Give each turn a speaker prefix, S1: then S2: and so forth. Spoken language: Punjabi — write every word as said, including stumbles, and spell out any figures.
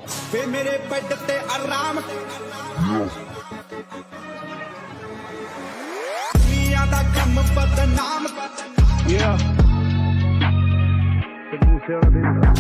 S1: ਵੇ ਮੇਰੇ ਬੈੱਡ ਤੇ ਆਰਾਮ ਦੁਨੀਆ ਦਾ ਕੰਮ ਬਦਨਾਮ
S2: Yeah, the Moose Era